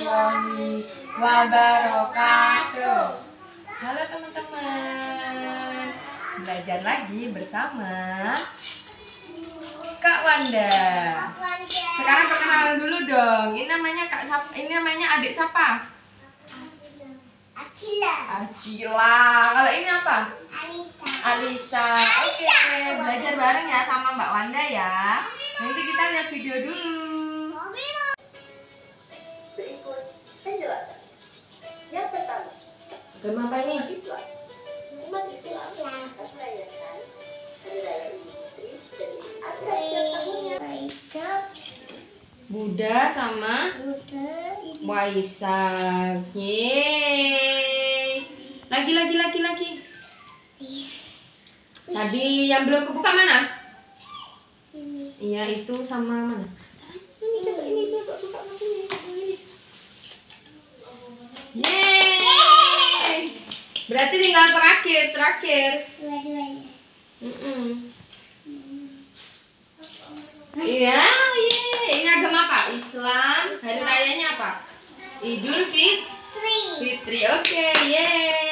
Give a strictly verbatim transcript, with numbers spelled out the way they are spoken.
warahmatullahi wabarakatuh. Halo teman-teman, belajar lagi bersama Kak Wanda. Sekarang perkenalan dulu dong. Ini namanya Kak Sap, ini namanya adik siapa? Acila. Acila. Kalau ini apa? Alisa. Alisa. Oke, okay. Belajar bareng ya sama Mbak Wanda ya. Nanti kita lihat video dulu. Berikut penjelasan. Yang pertama, Agama apa ini? Islam. Umat Islam akan merayakan Hari Raya Idul Fitri dan Idul Adha setiap tahunnya. Buddha sama Waisak. Yeay. Lagi lagi lagi lagi. Tadi yang belum kebuka mana? Iya, itu sama mana? Ini coba ini coba buka ini. Yeay. Berarti tinggal terakhir, terakhir. Dua-duanya. Mm-mm. Iya, yeay. Ini agama apa? Islam. Hari rayanya apa? Idul Fit- Three. Fitri. Oke, yeay.